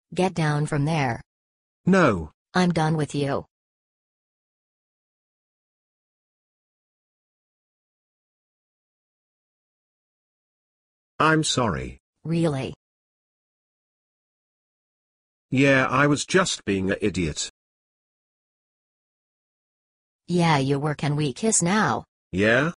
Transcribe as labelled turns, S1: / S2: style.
S1: Get down from there.
S2: No.
S1: I'm done with you.
S2: I'm sorry.
S1: Really?
S2: Yeah, I was just being an idiot.
S1: Yeah, you were. Can we kiss now?
S2: Yeah?